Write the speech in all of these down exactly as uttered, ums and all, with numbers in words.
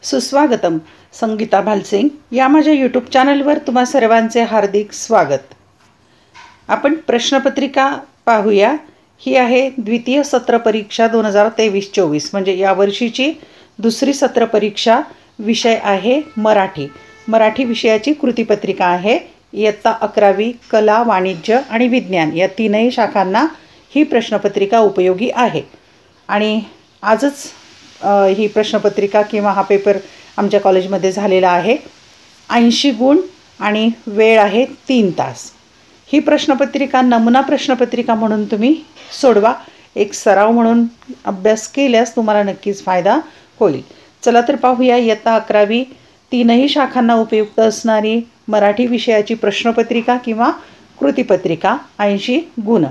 सुस्वागतम. संगीता भालसिंग या माझ्या यूट्यूब चॅनलवर तुम्हा सर्वांचे हार्दिक स्वागत. आपण प्रश्नपत्रिका पाहूया. ही आहे द्वितीय सत्र परीक्षा दोन हजार तेवीस चोवीस, म्हणजे यावर्षीची दुसरी सत्र परीक्षा. विषय आहे मराठी. मराठी विषयाची कृतीपत्रिका आहे. इयत्ता अकरावी कला, वाणिज्य आणि विज्ञान या तीनही शाखांना ही प्रश्नपत्रिका उपयोगी आहे. आणि आजच ही प्रश्नपत्रिका किंवा हा पेपर आमच्या कॉलेजमध्ये झालेला आहे. ऐंशी गुण आणि वेळ आहे तीन तास. ही प्रश्नपत्रिका नमुना प्रश्नपत्रिका म्हणून तुम्ही सोडवा. एक सराव म्हणून अभ्यास केल्यास तुम्हाला नक्कीच फायदा होईल. चला तर पाहूया इयत्ता अकरावी तीनही शाखांना उपयुक्त असणारी मराठी विषयाची प्रश्नपत्रिका किंवा कृतीपत्रिका. ऐंशी गुण.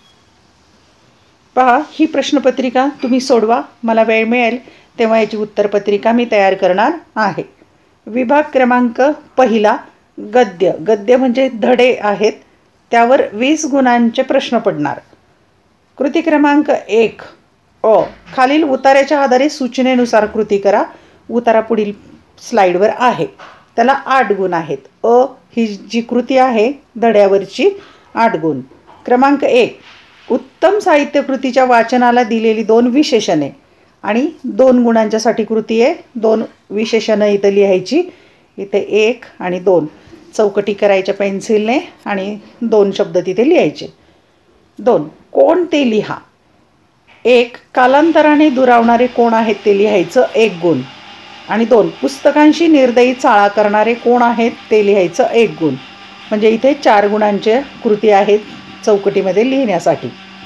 पहा, ही प्रश्नपत्रिका तुम्ही सोडवा. मला वेळ मिळेल तेव्हा याची उत्तरपत्रिका मी तयार करणार आहे. विभाग क्रमांक पहिला गद्य. गद्य म्हणजे धडे आहेत, त्यावर वीस गुणांचे प्रश्न पडणार. कृती क्रमांक एक अ. खालील उतार्याच्या आधारे सूचनेनुसार कृती करा. उतारा पुढील स्लाईडवर आहे. त्याला आठ गुण आहेत. अ ही जी कृती आहे धड्यावरची, आठ गुण. क्रमांक एक. उत्तम साहित्यकृतीच्या वाचनाला दिलेली दोन विशेषणे. आणि दोन गुणांच्यासाठी कृती आहे. दोन विशेषणं इथं लिहायची. इथे एक आणि दोन चौकटी करायच्या पेन्सिलने आणि दोन शब्द तिथे लिहायचे. दोन. कोण ते लिहा. एक. कालांतराने दुरावणारे कोण आहेत ते लिहायचं, एक गुण. आणि दोन. पुस्तकांशी निर्दयी चाळा करणारे कोण आहेत ते लिहायचं, एक गुण. म्हणजे इथे चार गुणांच्या कृती आहेत चौकटीमध्ये लिहिण्यासाठी.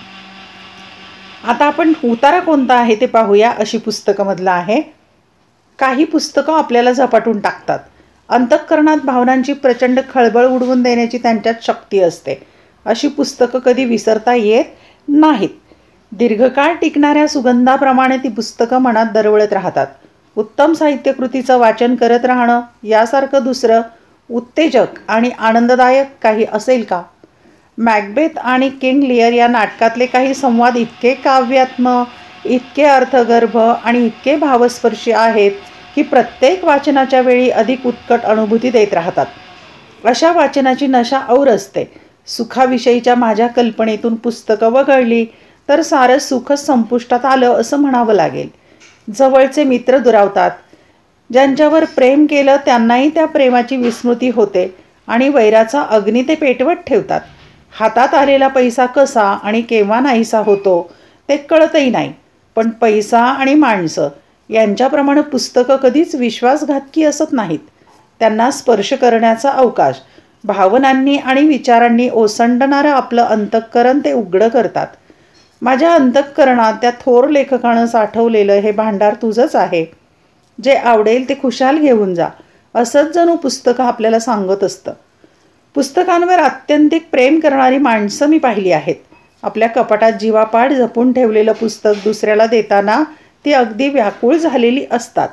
आता आपण उतारा कोणता आहे ते पाहूया. अशी पुस्तकामधलं आहे. काही पुस्तकं आपल्याला झपाटून टाकतात. अंतःकरणात भावनांची प्रचंड खळबळ उडवून देण्याची त्यांच्यात शक्ती असते. अशी पुस्तकं कधी विसरता येत नाहीत. दीर्घकाळ टिकणाऱ्या सुगंधाप्रमाणे ती पुस्तकं मनात दरवळत राहतात. उत्तम साहित्यकृतीचं वाचन करत राहणं यासारखं दुसरं उत्तेजक आणि आनंददायक काही असेल का? मॅकबेथ आणि किंग लिअर या नाटकातले काही संवाद इतके काव्यात्मक, इतके अर्थगर्भ आणि इतके भावस्पर्शी आहेत की प्रत्येक वाचनाच्या वेळी अधिक उत्कट अनुभूती देत राहतात. अशा वाचनाची नशा और असते. सुखाविषयीच्या माझ्या कल्पनेतून पुस्तकं वगळली तर सारं सुखच संपुष्टात आलं असं म्हणावं लागेल. जवळचे मित्र दुरावतात. ज्यांच्यावर प्रेम केलं त्यांनाही त्या प्रेमाची विस्मृती होते आणि वैराचा अग्नी ते पेटवत ठेवतात. हातात आलेला पैसा कसा आणि केव्हा नाहीसा होतो ते कळतही नाही. पण पैसा आणि माणसं यांच्याप्रमाणे पुस्तकं कधीच विश्वासघातकी असत नाहीत. त्यांना स्पर्श करण्याचा अवकाश भावनांनी आणि विचारांनी ओसंडणारं आपलं अंतःकरण ते उघडं करतात. माझ्या अंतःकरणात त्या थोर लेखकानं साठवलेलं हे भांडार तुझंच आहे. जे आवडेल ते खुशाल घेऊन जा, असंच जणू पुस्तकं आपल्याला सांगत असतं. पुस्तकांवर अत्यंतिक प्रेम करणारी माणसं मी पाहिली आहेत. आपल्या कपाटात जीवापाड जपून ठेवलेलं पुस्तक दुसऱ्याला देताना ती अगदी व्याकुळ झालेली असतात.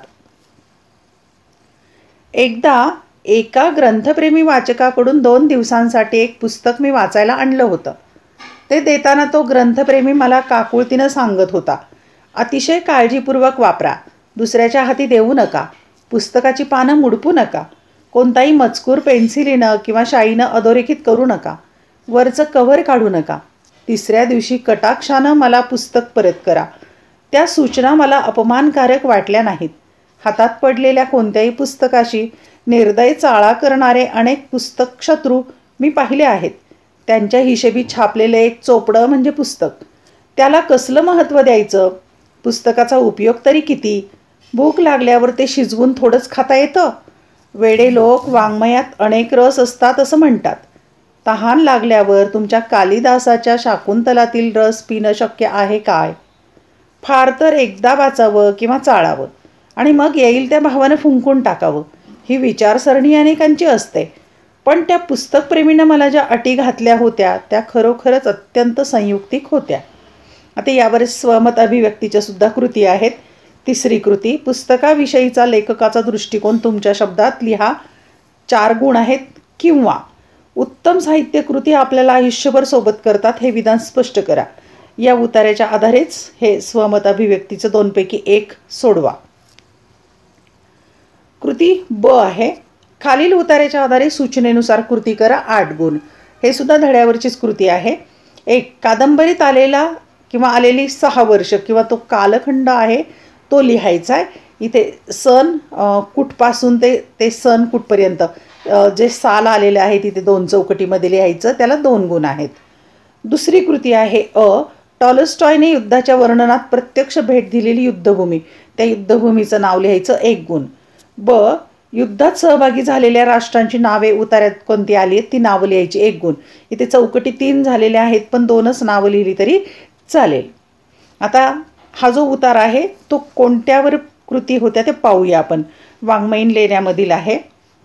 एकदा एका ग्रंथप्रेमी वाचकाकडून दोन दिवसांसाठी एक पुस्तक मी वाचायला आणलं होतं. ते देताना तो ग्रंथप्रेमी मला काकुळतीनं सांगत होता, अतिशय काळजीपूर्वक वापरा. दुसऱ्याच्या हाती देऊ नका. पुस्तकाची पानं मुडपू नका. कोणताही मजकूर पेन्सिलीनं किंवा शाईनं अधोरेखित करू नका. वरचं कव्हर काढू नका. तिसऱ्या दिवशी कटाक्षानं मला पुस्तक परत करा. त्या सूचना मला अपमानकारक वाटल्या नाहीत. हातात पडलेल्या कोणत्याही पुस्तकाशी निर्दय चाळा करणारे अनेक पुस्तक शत्रू मी पाहिले आहेत. त्यांच्या हिशेबी छापलेलं एक चोपडं म्हणजे पुस्तक. त्याला कसलं महत्त्व द्यायचं? पुस्तकाचा उपयोग तरी किती? भूक लागल्यावर ते शिजवून थोडंच खाता येतं. वेडे लोक वाङ्मयात अनेक रस असतात असं म्हणतात. तहान लागल्यावर तुमच्या कालिदासाच्या शाकुंतलातील रस पिणं शक्य आहे काय? फार तर एकदा वाचावं किंवा चाळावं आणि मग येईल त्या भावानं फुंकून टाकावं. ही विचारसरणी अनेकांची असते. पण त्या पुस्तकप्रेमीनं मला ज्या अटी घातल्या होत्या त्या खरोखरच अत्यंत संयुक्तिक होत्या. आता यावर स्वमत अभिव्यक्तीच्या सुद्धा कृती आहेत. तिसरी कृती. पुस्तकाविषयीचा लेखकाचा दृष्टिकोन तुमच्या शब्दात लिहा. चार गुण आहेत. किंवा उत्तम साहित्यकृती आपल्याला आयुष्यभर सोबत करतात हे विधान स्पष्ट करा. या उतार्याच्या आधारेच हे स्वमत अभिव्यक्तीचं दोनपैकी एक सोडवा. कृती ब आहे. खालील उताऱ्याच्या आधारे सूचनेनुसार कृती करा, आठ गुण. हे सुद्धा धड्यावरचीच कृती आहे. एक, कादंबरीत आलेला किंवा आलेली सहा वर्ष किंवा तो कालखंड आहे तो लिहायचा आहे. इथे सन कुठपासून ते ते सन कुठपर्यंत जे साल आलेले आहे तिथे दोन चौकटीमध्ये लिहायचं, त्याला दोन गुण आहेत. दुसरी कृती आहे अ, टॉलस्टॉयने युद्धाच्या वर्णनात प्रत्यक्ष भेट दिलेली युद्धभूमी, त्या युद्धभूमीचं नाव लिहायचं, एक गुण. ब, युद्धात सहभागी झालेल्या राष्ट्रांची नावे उतार्यात कोणती आली आहेत ती नावं लिहायची, एक गुण. इथे चौकटी तीन झालेल्या आहेत पण दोनच नावं लिहिली तरी चालेल. आता हा जो उतार आहे तो कोणत्यावर कृती होत्या ते पाहूया आपण. वाङ्मयीन लेण्यामधील आहे.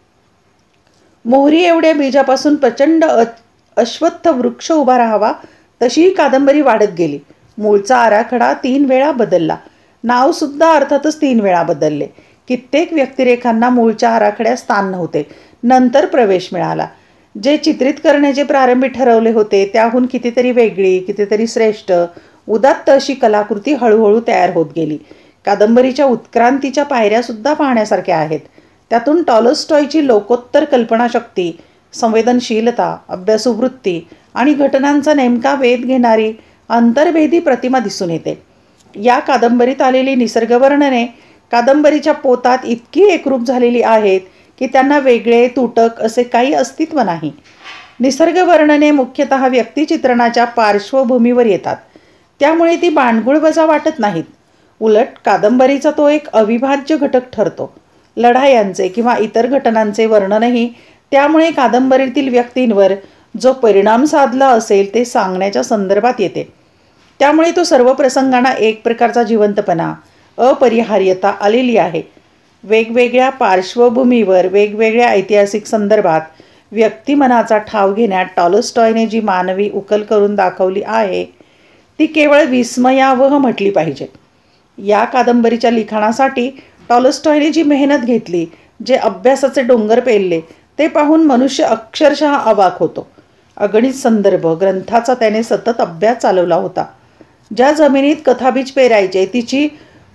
मोहरी एवढ्या बीजापासून प्रचंड अश्वत्थ वृक्ष उभा राहावा तशी ही कादंबरी वाढत गेली. मूळचा आराखडा तीन वेळा बदलला. नावसुद्धा अर्थातच तीन वेळा बदलले. कित्येक व्यक्तिरेखांना मूळच्या आराखड्यात स्थान नव्हते, नंतर प्रवेश मिळाला. जे चित्रित करण्याचे प्रारंभी ठरवले होते त्याहून कितीतरी वेगळी, कितीतरी श्रेष्ठ, उदात्त अशी कलाकृती हळूहळू तयार होत गेली. कादंबरीच्या उत्क्रांतीच्या पायऱ्यासुद्धा पाहण्यासारख्या आहेत. त्यातून टॉलस्टॉयची लोकोत्तर कल्पनाशक्ती, संवेदनशीलता, अभ्यासू वृत्ती आणि घटनांचा नेमका वेध घेणारी अंतर्भेदी प्रतिमा दिसून येते. या कादंबरीत आलेली निसर्गवर्णने कादंबरीच्या पोतात इतकी एकरूप झालेली आहेत की त्यांना वेगळे, तुटक असे काही अस्तित्व नाही. निसर्गवर्णने मुख्यतः व्यक्तिचित्रणाच्या पार्श्वभूमीवर येतात, त्यामुळे ती बाणगुळवजा वाटत नाहीत. उलट कादंबरीचा तो एक अविभाज्य घटक ठरतो. लढायांचे किंवा इतर घटनांचे वर्णनही त्यामुळे कादंबरीतील व्यक्तींवर जो परिणाम साधला असेल ते सांगण्याच्या संदर्भात येते. त्यामुळे तो सर्व प्रसंगांना एक प्रकारचा जिवंतपणा, अपरिहार्यता आलेली आहे. वेगवेगळ्या पार्श्वभूमीवर, वेगवेगळ्या ऐतिहासिक संदर्भात व्यक्तिमनाचा ठाव घेण्यात टॉलस्टॉयने जी मानवी उकल करून दाखवली आहे ती केवळ विस्मयावह म्हटली पाहिजे. या कादंबरीच्या लिखाणासाठी टॉलस्टॉयने जी मेहनत घेतली, जे अभ्यासाचे डोंगर पेलले, ते पाहून मनुष्य अक्षरशः अवाक होतो. अगणित संदर्भ ग्रंथाचा त्याने सतत अभ्यास चालवला होता. ज्या जमिनीत कथाबीज पेरायचे तिची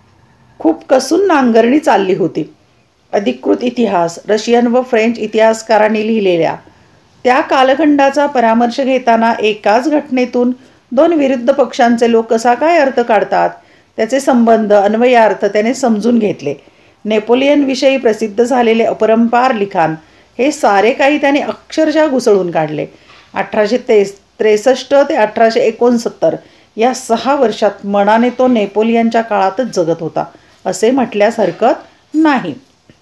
खूप कसून नांगरणी चालली होती. अधिकृत इतिहास, रशियन व फ्रेंच इतिहासकारांनी लिहिलेल्या त्या कालखंडाचा परामर्श घेताना एकाच घटनेतून दोन विरुद्ध पक्षांचे लोक कसा काय अर्थ काढतात, त्याचे संबंध, अन्वयार्थ त्याने समजून घेतले. नेपोलियनविषयी प्रसिद्ध झालेले अपरंपार लिखाण हे सारे काही त्याने अक्षरशः घुसळून काढले. अठराशे ते त्रेसष्ट ते अठराशे एकोणसत्तर या सहा वर्षात मनाने तो नेपोलियनच्या काळातच जगत होता असे म्हटल्यास हरकत नाही.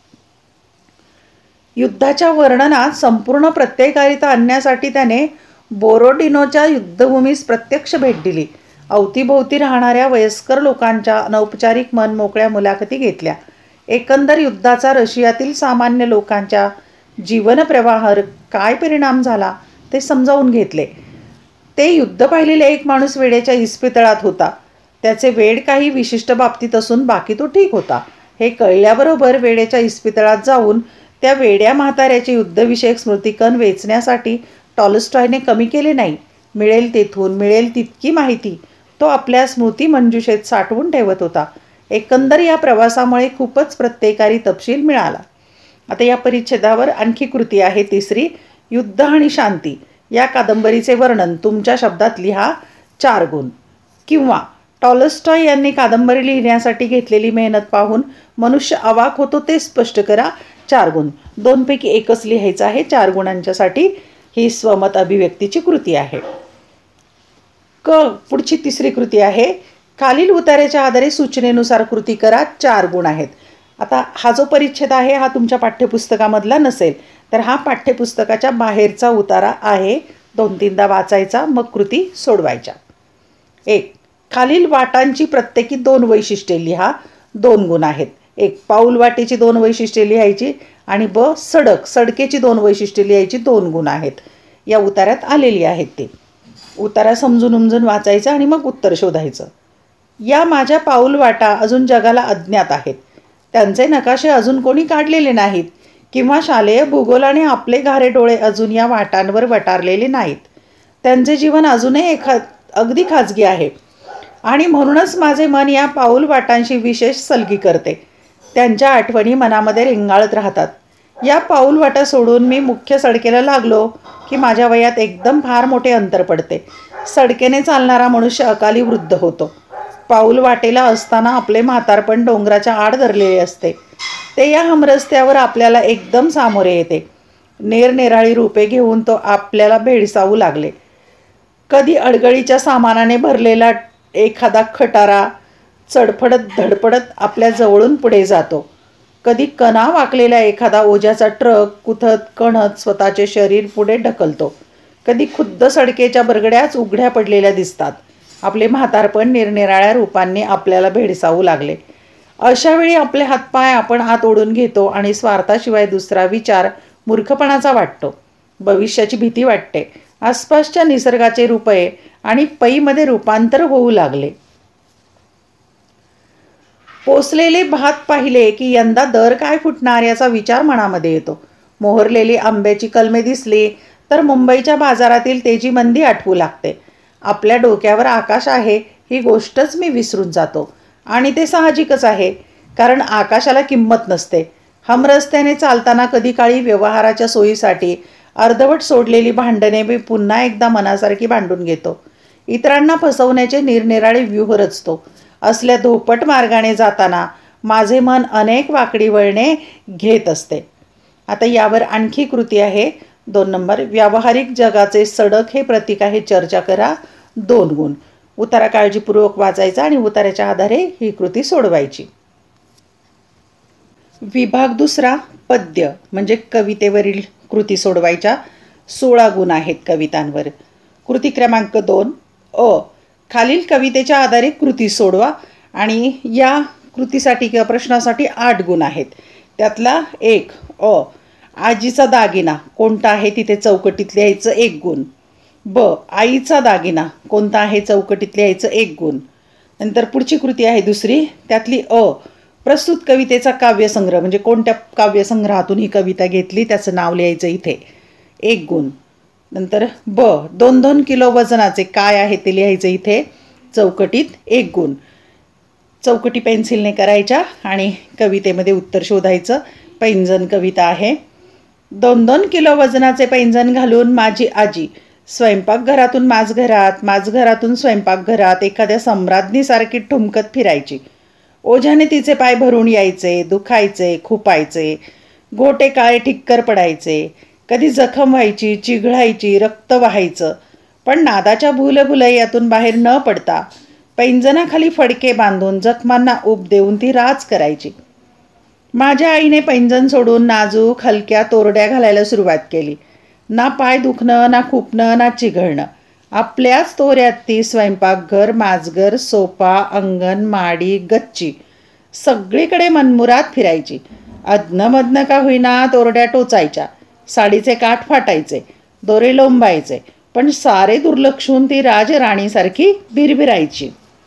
युद्धाच्या वर्णनात संपूर्ण प्रत्ययकारिता आणण्यासाठी त्याने बोरोडिनोच्या युद्धभूमीस प्रत्यक्ष भेट दिली. अवतीभोवती राहणाऱ्या वयस्कर लोकांच्या अनौपचारिक मन मोकळ्या मुलाखती घेतल्या. एकंदर युद्धाचा रशियातील सामान्य लोकांच्या जीवनप्रवाहावर काय परिणाम झाला ते समजावून घेतले. ते युद्ध पाहिलेले एक माणूस वेड्याच्या इस्पितळात होता. त्याचे वेड काही विशिष्ट बाबतीत असून बाकी तो ठीक होता हे कळल्याबरोबर वेड्याच्या इस्पितळात जाऊन त्या वेड्या म्हाताऱ्याचे युद्धविषयक स्मृतिकण वेचण्यासाठी टॉलस्टॉयने कमी केले नाही. मिळेल तेथून मिळेल तितकी माहिती तो आपल्या स्मृती मंजुषेत साठवून ठेवत होता. एकंदर या प्रवासामुळे खूपच प्रत्येकारी तपशील मिळाला. आता या परिच्छेदावर आणखी कृती आहे तिसरी, युद्ध आणि शांती. या कादंबरीचे वर्णन तुमच्या शब्दात लिहा, चार गुण. किंवा टॉलस्टॉय यांनी कादंबरी लिहिण्यासाठी घेतलेली मेहनत पाहून मनुष्य अवाक होतो ते स्पष्ट करा, चार गुण. दोनपैकी एकच लिहायचं आहे. चार गुणांच्यासाठी ही स्वमत अभिव्यक्तीची कृती आहे. क, पुढची तिसरी कृती आहे, खालील उतार्याच्या आधारे सूचनेनुसार कृती करा, चार गुण आहेत. आता हा जो परिच्छेद आहे हा तुमच्या पाठ्यपुस्तकामधला नसेल तर हा पाठ्यपुस्तकाच्या बाहेरचा उतारा आहे. दोन तीनदा वाचायचा मग कृती सोडवायच्या. एक, खालील वाटांची प्रत्येकी दोन वैशिष्ट्ये लिहा, दोन गुण आहेत. एक, पाऊल वाटेची दोन वैशिष्ट्ये लिहायची आणि ब, सडक सडकेची दोन वैशिष्ट्ये लिहायची, दोन गुण आहेत. या उतार्यात आलेली आहेत ते. उतारा समजून उमजून वाचायचा आणि मग उत्तर शोधायचं. या माझ्या पाऊल वाटा अजून जगाला अज्ञात आहेत. त्यांचे नकाशे अजून कोणी काढलेले नाहीत किंवा शालेय भूगोलाने आपले घारे डोळे अजून या वाटांवर वटारलेले नाहीत. त्यांचे जीवन अजूनही एखा अगदी खाजगी आहे आणि म्हणूनच माझे मन या पाऊल वाटांशी विशेष सलगी करते. त्यांच्या आठवणी मनामध्ये रेंगाळत राहतात. या पाऊलवाटा सोडून मी मुख्य सडकेला लागलो की माझ्या वयात एकदम फार मोठे अंतर पडते. सडकेने चालणारा मनुष्य अकाली वृद्ध होतो. पाऊल वाटेला असताना आपले म्हातारपण डोंगराच्या आड धरलेले असते. ते या हमरस्त्यावर आपल्याला एकदम सामोरे येते. निरनिराळी रूपे घेऊन तो आपल्याला भेडसावू लागले. कधी अडगळीच्या सामानाने भरलेला एखादा खटारा चडफडत धडपडत आपल्या जवळून पुढे जातो. कधी कणा वाकलेला एखादा ओझ्याचा ट्रक कुथत कणत स्वतःचे शरीर पुढे ढकलतो. कधी खुद्द सडकेच्या बरगड्याच उघड्या पडलेल्या दिसतात. आपले म्हातारपण निरनिराळ्या रूपांनी आपल्याला भेडसावू लागले. अशावेळी आपले हातपाय आपण आत ओढून घेतो आणि स्वार्थाशिवाय दुसरा विचार मूर्खपणाचा वाटतो. भविष्याची भीती वाटते. आसपासच्या निसर्गाचे रुपये आणि पैमध्ये रूपांतर होऊ लागले. पोचलेले भात पाहिले की यंदा दर काय फुटणार याचा विचार मनामध्ये येतो. मोहरलेली आंब्याची कलमे दिसली तर मुंबईच्या बाजारातील तेजीमंदी आठवू लागते. आपल्या डोक्यावर आकाश आहे ही गोष्टच मी विसरून जातो. आणि ते साहजिकच आहे, कारण आकाशाला किंमत नसते. हमरस्त्याने चालताना कधी काळी व्यवहाराच्या सोयीसाठी अर्धवट सोडलेली भांडणे मी पुन्हा एकदा मनासारखी भांडून घेतो. इतरांना फसवण्याचे निरनिराळे व्यूह रचतो. असल्या धोपट मार्गाने जाताना माझे मन अनेक वाकडी वळणे घेत असते. आता यावर आणखी कृती आहे. दोन नंबर, व्यावहारिक जगाचे सडक हे प्रतीक आहे, चर्चा करा. दोन गुण. उतारा काळजीपूर्वक वाचायचा आणि उताराच्या आधारे ही कृती सोडवायची. विभाग दुसरा, पद्य म्हणजे कवितेवरील कृती सोडवायच्या. सोळा गुण आहेत कवितांवर. कृती क्रमांक दोन, अ खालील कवितेच्या आधारे कृती सोडवा आणि या कृतीसाठी किंवा प्रश्नासाठी आठ गुण आहेत. त्यातला एक, अ आजीचा दागिना कोणता आहे तिथे चौकटीत लिहायचं, एक गुण. ब आईचा दागिना कोणता आहे चौकटीत लिहायचं, एक गुण. नंतर पुढची कृती आहे दुसरी, त्यातली अ प्रस्तुत कवितेचा काव्यसंग्रह म्हणजे कोणत्या काव्यसंग्रहातून ही कविता घेतली त्याचं नाव लिहायचं इथे, एक गुण. नंतर ब दोन दोन किलो वजनाचे काय आहे ते लिहायचं इथे चौकटीत, एक गुण. चौकटी पेन्सिलने करायच्या आणि कवितेमध्ये उत्तर शोधायचं. पैंजण कविता आहे. दोन दोन किलो वजनाचे पैंजण घालून माझी आजी स्वयंपाकघरातून माझघरात, माझघरातून स्वयंपाकघरात एखाद्या सम्राज्ञीसारखी ठुमकत फिरायची. ओझ्याने तिचे पाय भरून यायचे, दुखायचे, खुपायचे, गोटे काळे ठिक्कर पडायचे. कधी जखम व्हायची, चिघळायची, रक्त वाहायचं. पण नादाच्या भूलभुलैयातून बाहेर न पडता पैंजणाखाली फडके बांधून जखमांना ऊब देऊन ती राज करायची. माझ्या आईने पैंजण सोडून नाजूक हलक्या तोरड्या घालायला सुरुवात केली. ना पाय दुखणं, ना खुपणं, ना चिघळणं. आपल्याच तोऱ्यात ती स्वयंपाकघर, माझघर, सोफा, अंगण, माडी, गच्ची सगळीकडे मनमुराद फिरायची. अधनमधनं का होईना तोरड्या टोचायच्या, साडीचे काठ फाटायचे, दोरे लोंबायचे, पण सारे दुर्लक्षून ती राजराणीसारखी बिरबिरायची.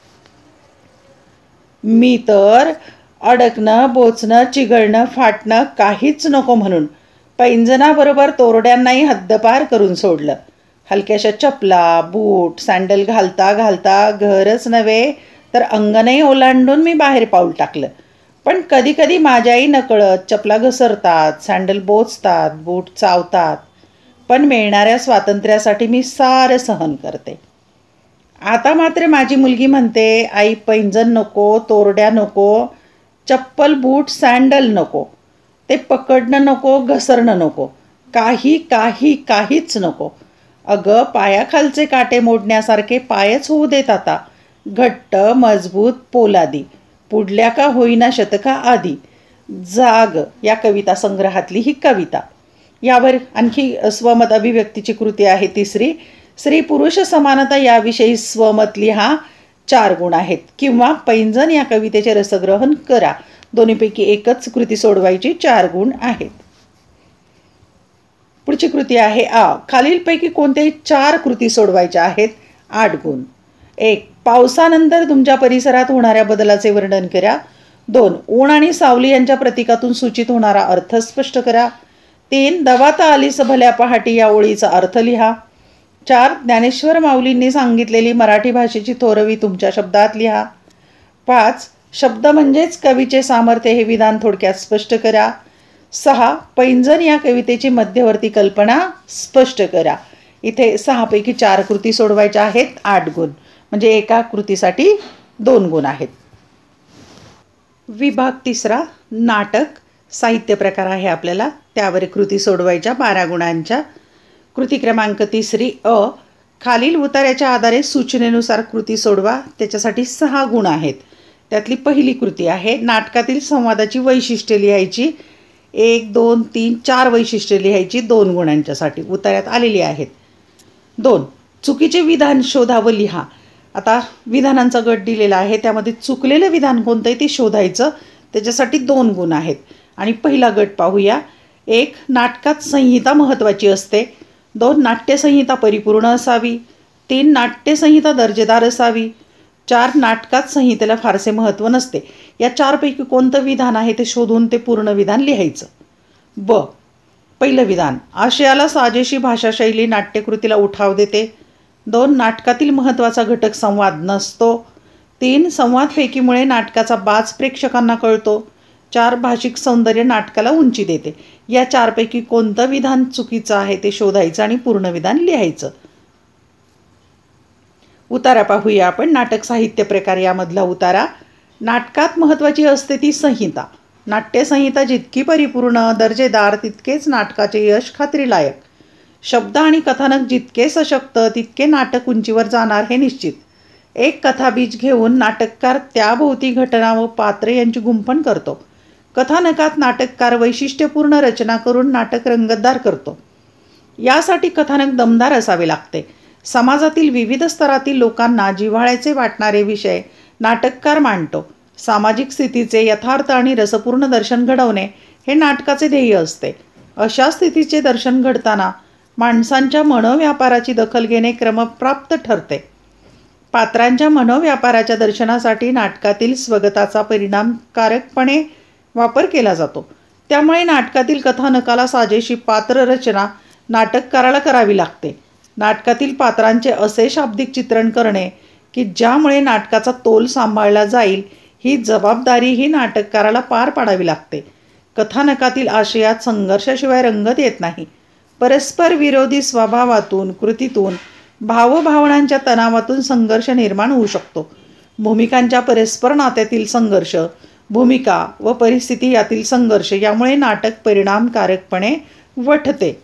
मी तर अडकणं, बोचणं, चिघळणं, फाटणं काहीच नको म्हणून पैंजणाबरोबर तोरड्यांनाही हद्दपार करून सोडलं. हलक्याशा चपला, बूट, सँडल घालता घालता घरच नव्हे तर अंगणही ओलांडून मी बाहेर पाऊल टाकलं. पण कधी कधी माझ्याही नकळत चपला घसरतात, सँडल बोचतात, बूट चावतात. पण मिळणाऱ्या स्वातंत्र्यासाठी मी सारं सहन करते. आता मात्र माझी मुलगी म्हणते, आई पैंजण नको, तोरड्या नको, चप्पल, बूट, सँडल नको, ते पकडणं नको, घसरणं नको, काही काही काहीच नको. अगं पायाखालचे काटे मोडण्यासारखे पायच होऊ देत आता. घट्ट, मजबूत, पोलादी, पुढल्या का होईना शतका आधी. जाग या कविता संग्रहातली ही कविता. यावर आणखी स्वमत अभिव्यक्तीची कृती आहे तिसरी. स्त्री पुरुष समानता याविषयी स्वमत लिहा, चार गुण आहेत. किंवा पैंजण या कवितेचे रसग्रहण करा. दोन्हीपैकी एकच कृती सोडवायची, चार गुण आहेत. पुढची कृती आहे आ. खालीलपैकी कोणत्याही चार कृती सोडवायच्या आहेत, आठ गुण. एक, पावसानंतर तुमच्या परिसरात होणाऱ्या बदलाचे वर्णन करा. दोन, ऊन आणि सावली यांच्या प्रतीकातून सूचित होणारा अर्थ स्पष्ट करा. तीन, दवाता आलीस भल्या पहाटी या ओळीचा अर्थ लिहा. चार, ज्ञानेश्वर माऊलींनी सांगितलेली मराठी भाषेची थोरवी तुमच्या शब्दात लिहा. पाच, शब्द म्हणजेच कवीचे सामर्थ्य हे विधान थोडक्यात स्पष्ट करा. सहा. पैंजण या कवितेची मध्यवर्ती कल्पना स्पष्ट करा. इथे सहापैकी चार कृती सोडवायच्या आहेत. आठ गुण म्हणजे एका कृतीसाठी दोन गुण आहेत. विभाग तिसरा नाटक साहित्य प्रकार आहे आपल्याला. त्यावर कृती सोडवायच्या बारा गुणांच्या. कृती क्रमांक तिसरी अ. खालील उतार्याच्या आधारे सूचनेनुसार कृती सोडवा. त्याच्यासाठी सहा गुण आहेत. त्यातली पहिली कृती आहे नाटकातील संवादाची वैशिष्ट्ये लिहायची. एक दोन तीन चार वैशिष्ट्ये लिहायची दोन गुणांच्यासाठी उतार्यात आलेली आहेत. दोन. चुकीचे विधान शोधा व लिहा. आता विधानांचा गट दिलेला आहे. त्यामध्ये चुकलेलं विधान कोणतं आहे ते शोधायचं. त्याच्यासाठी दोन गुण आहेत. आणि पहिला गट पाहूया. एक. नाटकात संहिता महत्त्वाची असते. दोन. नाट्यसंहिता परिपूर्ण असावी. तीन. नाट्यसंहिता दर्जेदार असावी. चार. नाटकात संहितेला फारसे महत्त्व नसते. या चारपैकी कोणतं विधान आहे ते शोधून ते पूर्ण विधान लिहायचं. ब. पहिलं विधान. आशयाला साजेशी भाषाशैली नाट्यकृतीला उठाव देते. दोन. नाटकातील महत्त्वाचा घटक संवाद नसतो. तीन. संवादफेकीमुळे नाटकाचा बाज प्रेक्षकांना कळतो. चार. भाषिक सौंदर्य नाटकाला उंची देते. या चारपैकी कोणतं विधान चुकीचं आहे ते शोधायचं आणि पूर्ण विधान लिहायचं. उतारा पाहूया आपण. नाटक साहित्य प्रकार यामधला उतारा. नाटकात महत्त्वाची असते ती संहिता. नाट्यसंहिता जितकी परिपूर्ण दर्जेदार तितकेच नाटकाचे यश खात्रीलायक. शब्द आणि कथानक जितके सशक्त तितके नाटक उंचीवर जाणार हे निश्चित. एक कथाबीज घेऊन नाटककार त्याभोवती घटना व पात्रे यांची गुंफण करतो. कथानकात नाटककार वैशिष्ट्यपूर्ण रचना करून नाटक रंगतदार करतो. यासाठी कथानक दमदार असावे लागते. समाजातील विविध स्तरातील लोकांना जिव्हाळ्याचे वाटणारे विषय नाटककार मांडतो. सामाजिक स्थितीचे यथार्थ आणि रसपूर्ण दर्शन घडवणे हे नाटकाचे ध्येय असते. अशा स्थितीचे दर्शन घडताना माणसांच्या मनोव्यापाराची दखल घेणे क्रमप्राप्त ठरते. पात्रांच्या मनोव्यापाराच्या दर्शनासाठी नाटकातील स्वगताचा परिणामकारकपणे वापर केला जातो. त्यामुळे नाटकातील कथानकाला साजेशी पात्ररचना नाटककाराला करावी लागते. नाटकातील पात्रांचे असे शाब्दिक चित्रण करणे की ज्यामुळे नाटकाचा तोल सांभाळला जाईल ही जबाबदारी ही नाटककाराला पार पाडावी लागते. कथानकातील आशयात संघर्षाशिवाय रंगत येत नाही. परस्पर विरोधी स्वभावातून कृतीतून भावभावनांच्या तणावातून संघर्ष निर्माण होऊ शकतो. भूमिकांच्या परस्पर नात्यातील संघर्ष, भूमिका व परिस्थिती यातील संघर्ष यामुळे नाटक परिणामकारकपणे वठते.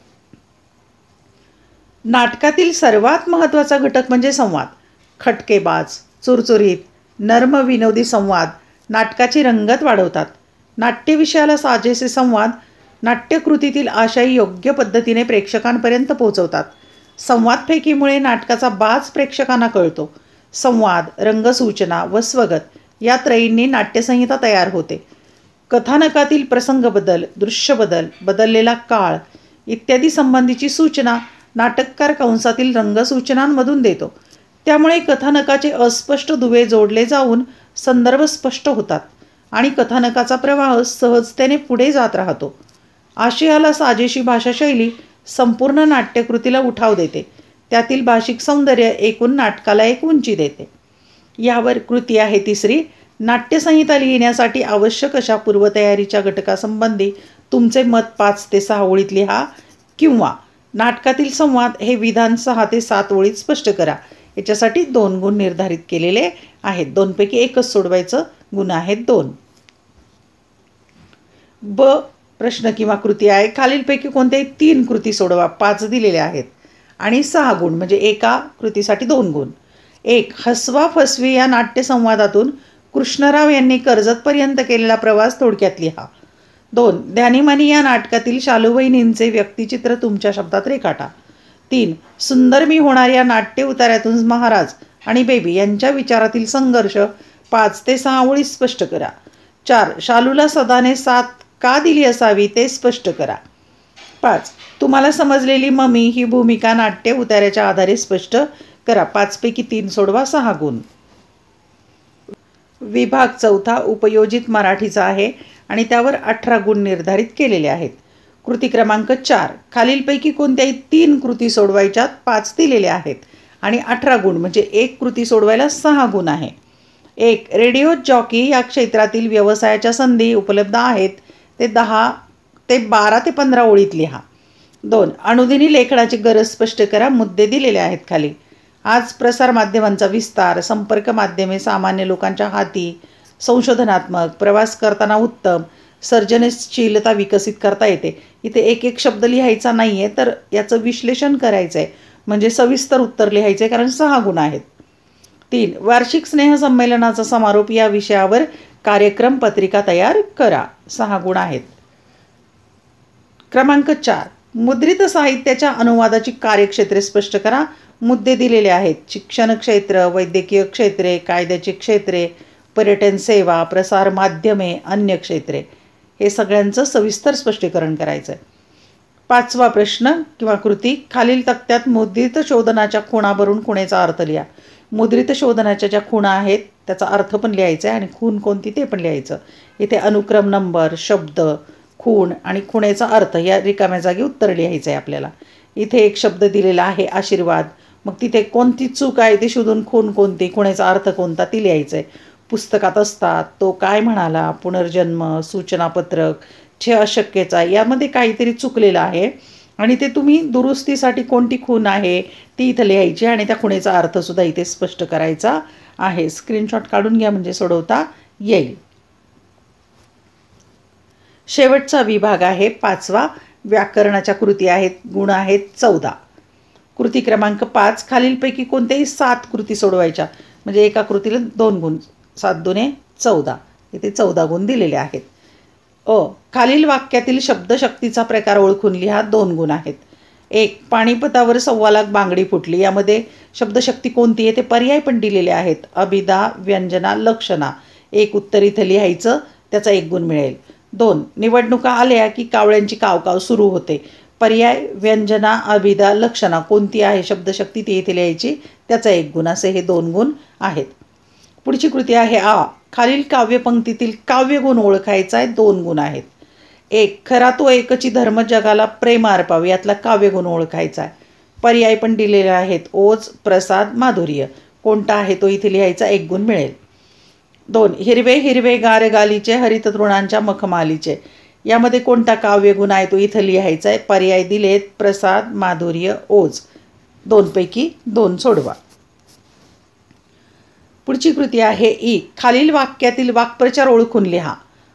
नाटकातील सर्वात महत्त्वाचा घटक म्हणजे संवाद. खटकेबाज, चुरचुरीत, नर्म विनोदी संवाद नाटकाची रंगत वाढवतात. नाट्यविषयाला साजेसे संवाद नाट्यकृतीतील आशय योग्य पद्धतीने प्रेक्षकांपर्यंत पोहोचवतात. संवादफेकीमुळे नाटकाचा बाज प्रेक्षकांना कळतो. संवाद, रंगसूचना व स्वगत या त्रयींनी नाट्यसंहिता तयार होते. कथानकातील प्रसंगबदल, दृश्यबदल, बदललेला काळ इत्यादी संबंधीची सूचना नाटककार कंसातील रंगसूचनांमधून देतो. त्यामुळे कथानकाचे अस्पष्ट दुवे जोडले जाऊन संदर्भ स्पष्ट होतात आणि कथानकाचा प्रवाह सहजतेने पुढे जात राहतो. आशयाला साजेशी भाषाशैली संपूर्ण नाट्यकृतीला उठाव देते. त्यातील भाषिक सौंदर्य एकूण नाटकाला एक उंची देते. यावर कृती आहे तिसरी. नाट्यसंहिता लिहिण्यासाठी आवश्यक अशा पूर्वतयारीच्या घटकासंबंधी तुमचे मत पाच ते सहा ओळीत लिहा किंवा नाटकातील संवाद हे विधान सहा ते सात ओळीत स्पष्ट करा. याच्यासाठी दोन गुण निर्धारित केलेले आहेत. दोनपैकी एकच सोडवायचं. गुण आहेत दोन. ब. प्रश्न किंवा कृती आहे. खालीलपैकी कोणत्याही तीन कृती सोडवा. पाच दिलेल्या आहेत आणि सहा गुण म्हणजे एका कृतीसाठी दोन गुण. एक. हसवा फसवी या नाट्यसंवादातून कृष्णराव यांनी कर्जतपर्यंत केलेला प्रवास थोडक्यात लिहा. दोन. ध्यानीमनी या नाटकातील शालूवहिनींचे व्यक्तिचित्र तुमच्या शब्दात रेखाटा. तीन. सुंदर मी होणार या नाट्य उतार्यातून महाराज आणि बेबी यांच्या विचारातील संघर्ष पाच ते सहा ओळी स्पष्ट करा. चार. शालूला सदाने साथ का दिली असावी ते स्पष्ट करा. पाच. तुम्हाला समजलेली ममी ही भूमिका नाट्य उतार्याच्या आधारे स्पष्ट करा. पाचपैकी तीन सोडवा. सहा गुण. विभाग चौथा उपयोजित मराठीचा आहे आणि त्यावर अठरा गुण निर्धारित केलेले आहेत. कृती क्रमांक चार. खालीलपैकी कोणत्याही तीन कृती सोडवायच्यात. पाच दिलेल्या आहेत आणि अठरा गुण म्हणजे एक कृती सोडवायला सहा गुण आहे. एक, रेडिओ जॉकी या क्षेत्रातील व्यवसायाच्या संधी उपलब्ध आहेत ते दहा ते बारा ते पंधरा ओळीत लिहा. दोन, अनुदिनी लेखनाची गरज स्पष्ट करा. मुद्दे दिलेले आहेत खाली. आज प्रसारमाध्यमांचा विस्तार, संपर्क माध्यमे सामान्य लोकांच्या हाती, संशोधनात्मक, प्रवास करताना उत्तम, सर्जनशीलता विकसित करता येते. इथे एक एक शब्द लिहायचा नाही आहे, तर याचं विश्लेषण करायचं आहे, म्हणजे सविस्तर उत्तर लिहायचं आहे, कारण सहा गुण आहेत. तीन, वार्षिक स्नेहसंमेलनाचा समारोप या विषयावर कार्यक्रम पत्रिका तयार करा. सहा गुण आहेत. क्रमांक चार, मुद्रित साहित्याच्या अनुवादाची कार्यक्षेत्रे स्पष्ट करा. मुद्दे दिलेले आहेत. शिक्षण क्षेत्र, वैद्यकीय क्षेत्रे, कायद्याची क्षेत्रे, पर्यटन सेवा, प्रसार माध्यमे, अन्य क्षेत्रे. हे सगळ्यांचं सविस्तर स्पष्टीकरण करायचं आहे. पाचवा प्रश्न किंवा कृती, खालील तक्त्यात मुद्रित शोधनाच्या खुणा भरून खुणेचा अर्थ लिहा. मुद्रित शोधनाच्या ज्या खुणा आहेत त्याचा अर्थ पण लिहायचा आहे आणि खूण कोणती ते पण लिहायचं. इथे अनुक्रम नंबर, शब्द, खूण आणि खुणेचा अर्थ या रिकाम्या जागी उत्तर लिहायचं आहे आपल्याला. इथे एक शब्द दिलेला आहे आशीर्वाद, मग तिथे कोणती चूक आहे ते शोधून खूण कोणती, खुणेचा अर्थ कोणता ती लिहायचं आहे. पुस्तकात असतात, तो काय म्हणाला, पुनर्जन्म, सूचनापत्रक, छे अशक्यचा, यामध्ये काहीतरी चुकलेलं आहे आणि ते तुम्ही दुरुस्तीसाठी कोणती खूण आहे ती इथं लिहायची आणि त्या खुणेचा अर्थसुद्धा इथे स्पष्ट करायचा आहे. स्क्रीनशॉट काढून घ्या म्हणजे सोडवता येईल. शेवटचा विभाग आहे पाचवा, व्याकरणाच्या कृती आहेत. गुण आहेत चौदा. कृती क्रमांक पाच, खालीलपैकी कोणत्याही सात कृती सोडवायच्या, म्हणजे एका कृतीला दोन गुण, सात दुने चौदा. इथे चौदा गुण दिलेले आहेत. अ, खालील वाक्यातील शब्दशक्तीचा प्रकार ओळखून लिहा. दोन गुण आहेत. एक, पाणीपतावर सव्वा लाख बांगडी फुटली. यामध्ये शब्दशक्ती कोणती आहे ते पर्याय पण दिलेले आहेत. अभिधा, व्यंजना, लक्षणा. एक उत्तर इथं लिहायचं, त्याचा एक गुण मिळेल. दोन, निवडणुका आल्या की कावळ्यांची कावकाव सुरू होते. पर्याय व्यंजना, अभिधा, लक्षणा कोणती आहे शब्दशक्ती ती इथे लिहायची, त्याचा एक गुण. असे हे दोन गुण आहेत. पुढची कृती आहे आ, खालील काव्यपंक्तीतील काव्यगुण ओळखायचा आहे. दोन गुण आहेत. एक, खरा तो एकची धर्म जगाला प्रेम अर्पावे, यातला काव्यगुण ओळखायचा आहे. पर्याय पण दिलेले आहेत. ओज, प्रसाद, माधुर्य. कोणता आहे तो इथे लिहायचा, एक गुण मिळेल. दोन, हिरवे हिरवे गार गालीचे हरित तृणांच्या मखमालीचे. यामध्ये कोणता काव्यगुण आहे तो इथं लिहायचा आहे. पर्याय दिलेत, प्रसाद, माधुर्य, ओज. दोनपैकी दोन सोडवा. पुढची कृती आहे ई, खालील वाक्यातील वाक्प्रचार ओळखून लिहा.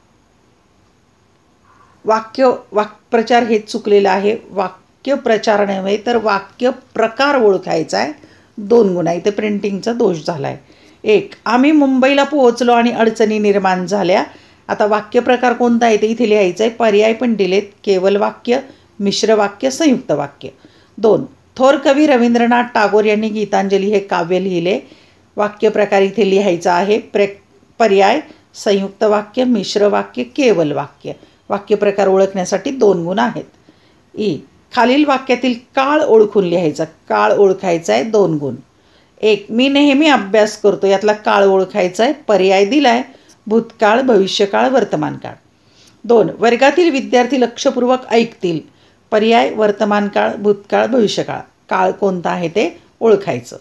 वाक्य वाक्प्रचार हे चुकलेलं आहे. वाक्य प्रचार नव्हे तर वाक्य प्रकार ओळखायचा आहे. दोन गुण आहे. इथे प्रिंटिंगचा दोष झाला आहे. एक, आम्ही मुंबईला पोहोचलो आणि अडचणी निर्माण झाल्या. आता वाक्य प्रकार कोणता आहे ते इथे लिहायचं आहे. पर्याय पण दिलेत. केवल वाक्य, मिश्र वाक्य, संयुक्त वाक्य. दोन, थोर कवी रवींद्रनाथ टागोर यांनी गीतांजली हे काव्य लिहिले. वाक्य प्रकार इथे लिहायचा आहे. प्रे पर्याय संयुक्त वाक्य, मिश्र वाक्य, केवल वाक्य. वाक्य प्रकार ओळखण्यासाठी दोन गुण आहेत. ई, खालील वाक्यातील काळ ओळखून लिहायचा. काळ ओळखायचा आहे. दोन गुण. एक, मी नेहमी अभ्यास करतो. यातला काळ ओळखायचा आहे. पर्याय दिलाय भूतकाळ, भविष्यकाळ, वर्तमानकाळ. दोन, वर्गातील विद्यार्थी लक्षपूर्वक ऐकतील. पर्याय वर्तमानकाळ, भूतकाळ, भविष्यकाळ. काळ कोणता आहे ते ओळखायचं.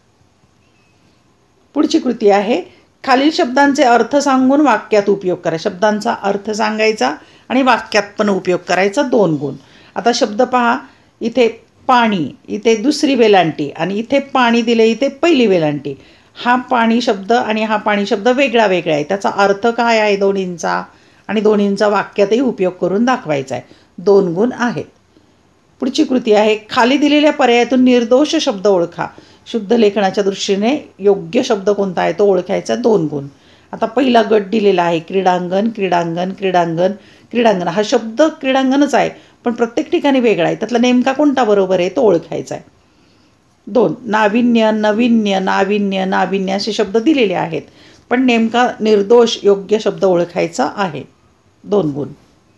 पुढची कृती आहे, खालील शब्दांचे अर्थ सांगून वाक्यात उपयोग करा. शब्दांचा अर्थ सांगायचा आणि वाक्यात पण उपयोग करायचा. दोन गुण. आता शब्द पहा. इथे पाणी, इथे दुसरी वेलांटी आणि इथे पाणी दिले, इथे पहिली वेलांटी. हा पाणी शब्द आणि हा पाणी शब्द वेगळा वेगळा आहे. त्याचा अर्थ काय आहे दोन्हींचा आणि दोन्हींचा वाक्यातही उपयोग करून दाखवायचा आहे. दोन गुण आहेत. पुढची कृती आहे, खाली दिलेल्या पर्यायातून निर्दोष शब्द ओळखा. शुद्ध लेखनाच्या दृष्टीने योग्य शब्द कोणता आहे तो ओळखायचा. दोन गुण. आता पहिला गट दिलेला आहे क्रीडांगण, क्रीडांगण, क्रीडांगण, क्रीडांगण. हा शब्द क्रीडांगणच आहे पण प्रत्येक ठिकाणी वेगळा आहे. त्यातला नेमका कोणता बरोबर आहे तो ओळखायचा आहे. दोन, नाविन्य, नवीन्य, नाविन्य, नाविन्य असे शब्द दिलेले आहेत पण नेमका निर्दोष योग्य शब्द ओळखायचा आहे. दोन गुण.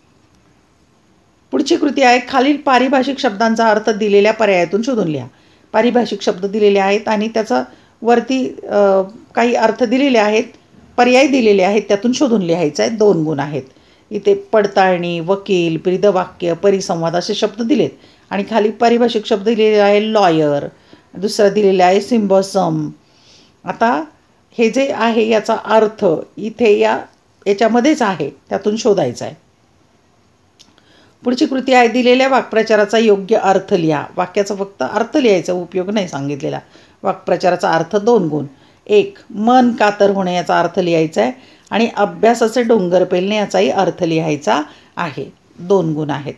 पुढची कृती आहे, खालील पारिभाषिक शब्दांचा अर्थ दिलेल्या पर्यायातून शोधून लिहा. पारिभाषिक शब्द दिलेले आहेत आणि त्याचा वरती काही अर्थ दिलेले आहेत, पर्याय दिलेले आहेत, त्यातून शोधून लिहायचं आहे. दोन गुण आहेत. इथे पडताळणी, वकील, ब्रीदवाक्य, परिसंवाद असे शब्द दिलेत आणि खाली पारिभाषिक शब्द दिलेले आहे लॉयर. दुसरा दिलेला आहे सिम्बॉसम. आता हे जे आहे याचा अर्थ इथे या याच्यामध्येच आहे, त्यातून शोधायचा आहे. पुढची कृती आहे, दिलेल्या वाक्प्रचाराचा योग्य अर्थ लिहा. वाक्याचा फक्त अर्थ लिहायचा, उपयोग नाही सांगितलेला. वाक्प्रचाराचा अर्थ दोन गुण. एक, मन कातर होणे याचा अर्थ लिहायचा आहे आणि अभ्यासाचे डोंगर पेलणे याचाही अर्थ लिहायचा आहे. दोन गुण आहेत.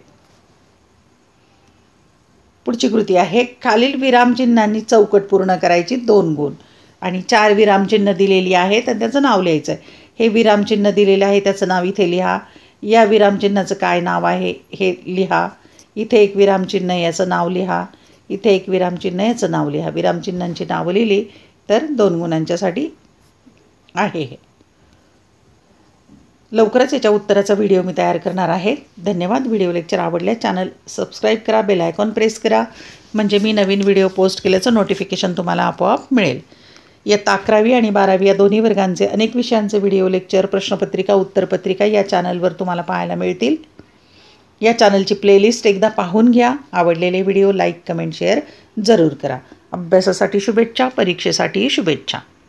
पुढची कृती आहे, खालील विरामचिन्हांनी चौकट पूर्ण करायची. दोन गुण. आणि चार विरामचिन्ह दिलेली आहेत आणि त्याचं नाव लिहायचं आहे. हे विरामचिन्ह दिलेले आहे, त्याचं नाव इथे लिहा. या विरामचिन्हाचं काय नाव आहे हे लिहा. इथे एक विरामचिन्ह, याचं नाव लिहा. इथे एक विरामचिन्ह, याचं नाव लिहा. विरामचिन्हांची नावं लिहिली तर दोन गुणांच्यासाठी आहे हे. लवकरच याच्या उत्तराचा व्हिडिओ मी तयार करणार आहे. धन्यवाद. व्हिडिओ लेक्चर आवडल्यास चॅनल सबस्क्राईब करा, बेल आयकॉन प्रेस करा, म्हणजे मी नवीन व्हिडिओ पोस्ट केल्याचं नोटिफिकेशन तुम्हाला आपोआप मिळेल. इयत्ता अकरावी आणि बारावी या दोन्ही वर्गांचे अनेक विषयांचे व्हिडिओ लेक्चर, प्रश्नपत्रिका, उत्तरपत्रिका या चॅनलवर तुम्हाला पाहायला मिळतील. या चॅनलची प्लेलिस्ट एकदा पाहून घ्या. आवडलेले व्हिडिओ लाईक, कमेंट, शेअर जरूर करा. अभ्यासासाठी शुभेच्छा, परीक्षेसाठीही शुभेच्छा.